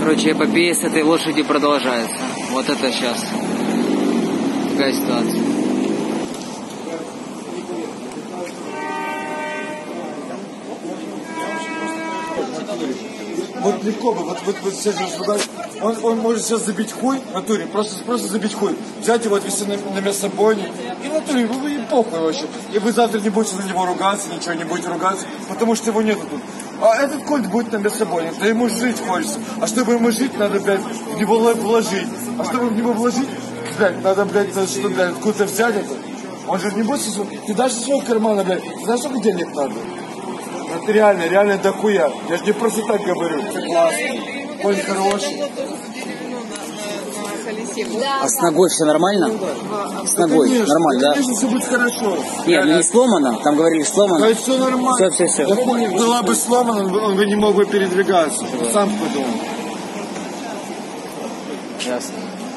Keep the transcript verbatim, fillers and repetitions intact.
Короче, эпопея с этой лошадью продолжается. Вот это сейчас. Такая ситуация. Вот легко бы, вот, вот, вот сейчас он, он может сейчас забить хуй в натуре, просто, просто забить хуй, взять его, отвезти на, на мясобойню, и в натуре, вы, вы похуй вообще. И вы завтра не будете на него ругаться, ничего не будете ругаться, потому что его нету тут. А этот кольт будет на мясобойне, да ему жить хочется. А чтобы ему жить, надо, блядь, в него вложить. А чтобы в него вложить, блядь, надо, блядь, что, блядь, откуда-то взять это. Он же не будет, ты дашь из своего кармана, блядь, ты знаешь, сколько денег надо? Это реально, реально дохуя. Я же не просто так говорю. Это классно. Конь хороший. А с ногой все нормально? С ногой конечно, нормально, да? Конечно, все будет хорошо. Нет, ну не сломано, там говорили сломано. Да, все нормально. Все, все, все. Да хуй, была бы сломана, он бы не мог бы передвигаться. Сам подумал. Ясно.